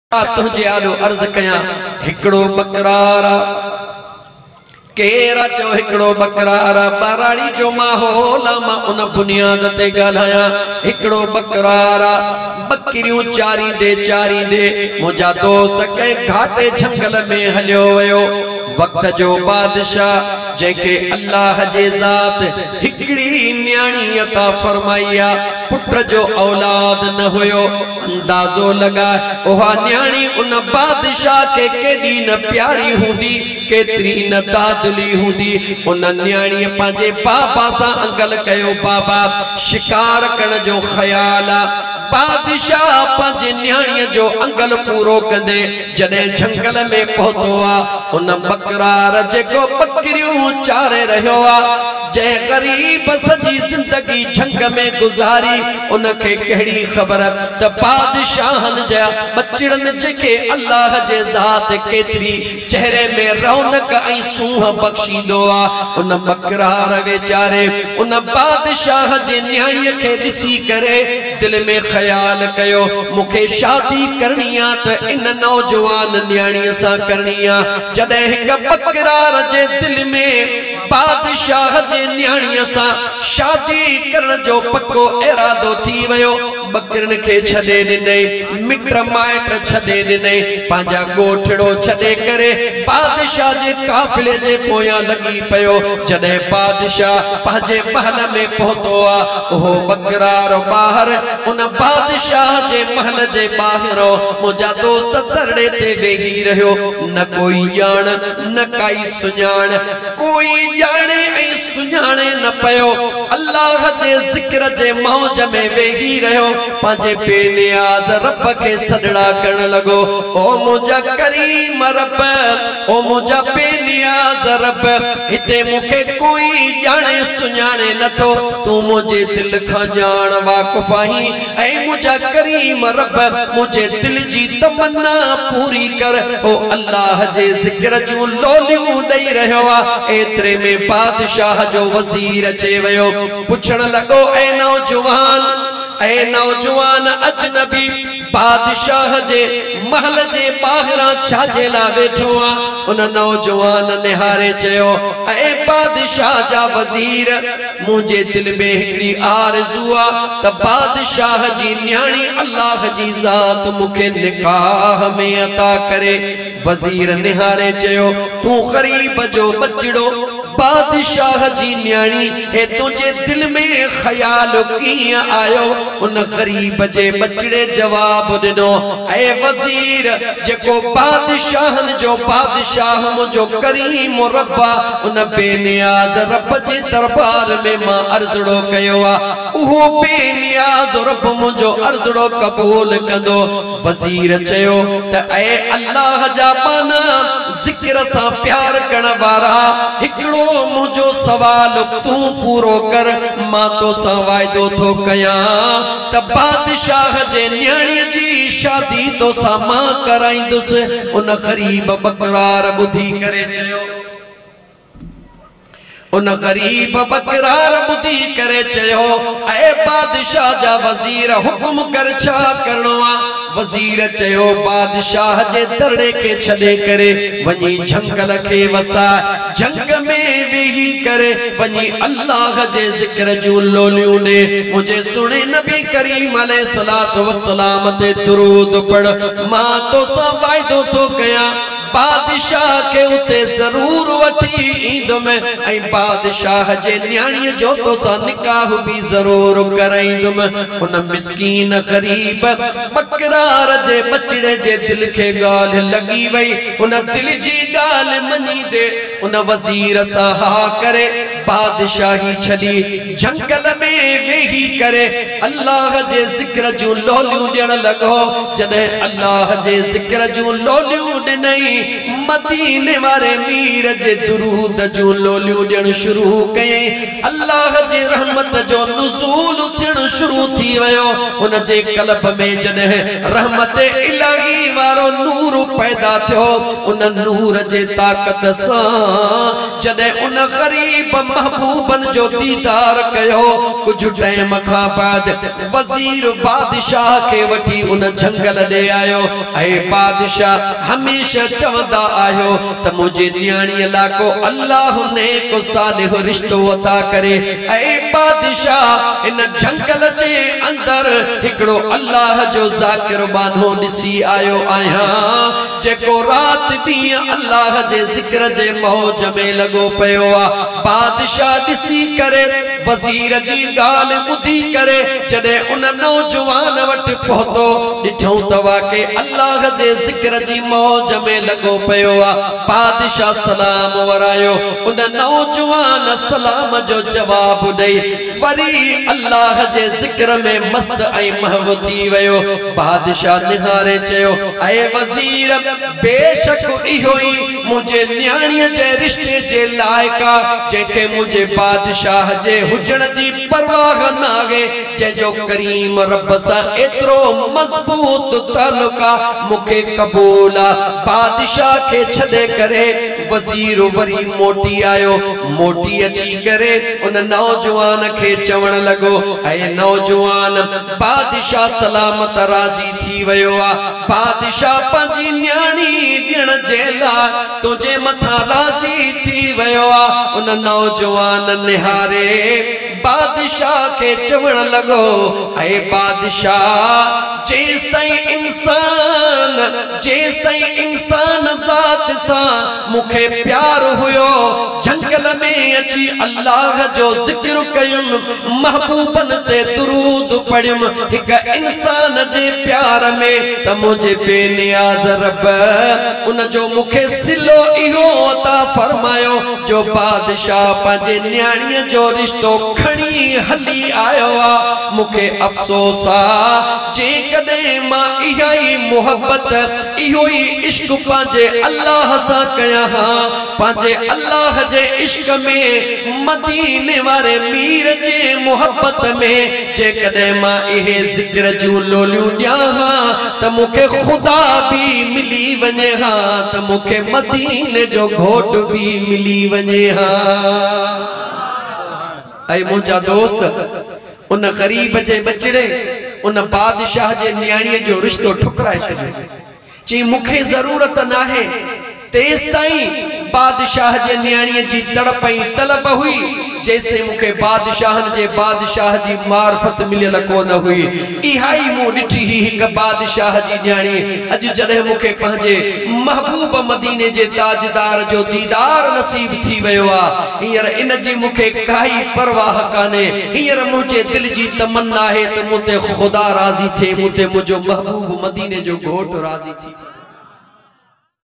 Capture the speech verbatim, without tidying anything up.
तुझे आलो अर्ज कया हिकड़ो बकरारा केरा चो हिकड़ो बकरारा बाराड़ी जो माहौल मां उन बुनियाद ते गालाया हिकड़ो बकरारा बकरियों चारी दे चारी दे मुझा दोस्त के घाटे जंगल में हलियो वयो वक्त जो बादशाह जेके अल्लाह जे जात हिकड़ी न्याणी अता फरमाइया पुत्र जो औलाद न होयो अंदाजो लगा ओहा न्याणी उन बादशाह के केडी न प्यारी हुंदी केतरी न दादली हुंदी उन न्याणी पांजे बाबा सा अंगल कयो बाबा शिकार करण जो ख्याल बादशाह पांजे न्याणी जो अंगल पूरो कंदे जने जंगल में पहुतो आ उन बकरार जेको बकरियों चारे रहो आ जे गरीब सजी जिंदगी जंग में गुजारी उनके केड़ी खबर त बादशाहन जा बचड़न जेके अल्लाह जे जात केतरी चेहरे में रौनक ऐ सूह बख्शीदो आ उन बकरार बेचारे उन बादशाह जे न्याणी के दिसी करे दिल में ख्याल कयो मुखे शादी करनिया त इन नौजवान न्याणी सा करनिया जदे एक बकरार जे दिल में बादशाह जे न्याणी सा शादी करण जो पक्को इरादो थी वयो बकरन के छदे दिने मित्र माइट छदे दिने पांजा गोठड़ो छदे करे बादशाह जे काफिले जे पोया लगी पयो जदे बादशाह पांजे महल में पहुतो आ ओहो बकरार बाहर उन बादशाह जे महल जे बाहरो मुझा दोस्त तरड़े ते वेही रहो न कोई जान न काई सुजान कोई जाने ऐ सुजाने न पयो अल्लाह जे जिक्र जे मौज में वेही रहो पांजे बेनियाज रब के सदड़ा करण लगो ओ मुझा करीम रब ओ मुझा बेनियाज रब हिते मुखे कोई जाने सुजाने न तो तू मुझे दिल खा जान वाकिफ आही ऐ मुझा करीम रब मुझे दिल जी तमन्ना पूरी कर ओ अल्लाह जे जिक्र जो लोलियूं दई रहो आ एतरे में बादशाह जो वजीर चे वयो पुछण लगो ऐ नौजवान ऐ नौजवान अजनबी बादशाह जे महल जे बाहरा छाजे ला वेठो आ उन नौजवान निहारे चयो ऐ बादशाह जा वजीर मुझे दिल में हिकड़ी आरज़ू आ त बादशाह जी न्याणी अल्लाह जी जात मुखे निकाह में अता करे वजीर निहारे चयो तू गरीब जो बचड़ो बादशाह जी न्याणी हे तुझे दिल में ख्याल किया आयो उन गरीब जे बचड़े जवाब दिनो ऐ वजीर जेको बादशाहन जो बादशाह मुझो करीम रब्बा उन बेनियाज रब जे दरबार में मां अर्जड़ो कयो आ उहो बेनियाज रब मुझो अर्जड़ो कबूल कंदो वजीर चयो त ऐ अल्लाह जा पाना जिक्र सा प्यार करण वारा हिकड़ो मुझो सवाल तू पूरो कर मां तो सा वायदो थो कया त बादशाह जे न्याणी जी शादी तो सा मां कराईंदुस उन गरीब बकरार बुधी करे चयो उन गरीब बकरार बुधी करे चयो ऐ बादशाह जा वजीर हुक्म कर छा करणो आ वजीर चयो बादशाह जे दरड़े के छड़े करे वनी जंगल के वसा जंग में वेही करे वनी अल्लाह जे जिक्र जो लोलियों ने मुझे सुने नबी करीम अलैहिस्सलातु वस्सलाम ते दुरूद पढ़ मां तो सा वायदो तो कया बादशाह के उते जरूर वठी ईंदुम ऐ बादशाह जे न्याणी जो तो सा निकाह भी जरूर कराईंदुम उन मिस्कीन गरीब बकरार जे बचड़े जे दिल के गाल लगी वई उन दिल जी गाल मनी दे उन वजीर सा हा करे बादशाही छड़ी जंगल में वेही करे अल्लाह जे जिक्र जो लोलियूं ॾियण लगो जने अल्लाह जे जिक्र जो लोलियूं ॾिनई मदीने वारे मीर जे दुरूद जो लोलियूं ॾियण शुरू कयई अल्लाह जे रहमत जो नुज़ूल थियण शुरू थी वयो उन जे कल्ब में जने रहमत इलाही वारो नूर पैदा थियो उन नूर जे ताकत सां जदे उन गरीब महबूबन जो दीदार कयो कुछ टाइम खां बाद वजीर बादशाह के वठी उन जंगल दे आयो ऐ बादशाह हमेशा चवंदा आयो त मुझे न्याणी लाको अल्लाह ने को सालिह रिश्तो अता करे ऐ बादशाह इन जंगल जे अंदर हिकड़ो अल्लाह जो जाकिर बानो दिसी आयो आया जेको रात दी अल्लाह जे जिक्र जे मौज में लगो पयो आ बादशाह दिसी करे वजीर जी गाल बुधी करे जदे उन नौजवान वट पहुतो दिठो तवा के अल्लाह जे जिक्र जी मौज में लगो पयो आ बादशाह सलाम वरायो उन नौजवान सलाम जो जवाब दई वरी अल्लाह जे जिक्र में मस्त आई महव थी वयो बादशाह निहारे चयो ऐ वजीर बेशक इहो ही मुझे न्याणी जे रिश्ते जे लायका जेके मुझे बादशाह जे हुजण जी परवाह नागे जे जो करीम रब सा एतरो मजबूत तालुका मुके कबूल बादशाह के छदे करे वजीर वरी मोटी आयो मोटी अची करे उन नौजवान के चवण लगो ऐ नौजवान बादशाह सलामत राजी थी वयो आ बादशाह पंजी न्याणी ॾियण जे लाइ तुझे मथा राजी थी वयो आ उन नौजवान निहारे बादशाह के चवण लगो ऐ बादशाह जेस ताईं इंसान जेस ताईं इंसान जात सा मुखे प्यार हुयो जंगल में अची अल्लाह जो जिक्र कयुम महबूबन ते दुरूद पढ़युम हिक इंसान जे प्यार में त मुझे बेनियाज रब उन जो मुखे सिलो इहो अता फरमायो जो बादशाह पंहिंजे न्याणीअ जो रिश्तो खणी हली आयो आ मुखे अफसोस आ जे कदे मां इहा ही मोहब्बत इहो ही इश्क पंहिंजे अल्लाह सां कया हां पंहिंजे अल्लाह जे इश्क में मदीने वारे मीर जे मोहब्बत में जे कदे मां इहे जिक्र जूं लोलियूं ॾियां हां त मुखे खुदा भी मिली वने हां त मुखे मदीने जो घोट भी मिली वने हां ऐ मुझा दोस्त उन गरीब जे बचड़े उन बादशाह जे न्याणीअ जो रिश्तो ठुकराए छॾियो चई मुखे जरूरत नाहे तेस ताईं बादशाह जे न्याणीअ जी तड़प ऐं तलब हुई जेस ताईं मुखे बादशाहन जे बादशाह जी मार्फत मिलियल कोन हुई इहा ही मूं ॾिठी ही हिक बादशाह जी न्याणी अॼु जॾहिं मुखे पंहिंजे महबूब मदीने जे ताजदार जो दीदार नसीब थी वियो आहे हींअर इन जी मुखे काई परवाह कान्हे हींअर मुंहिंजे दिलि जी तमन्ना आहे त मूं ते ख़ुदा राज़ी थिए मूं ते मुंहिंजो महबूब मदीने जो घोट राज़ी थी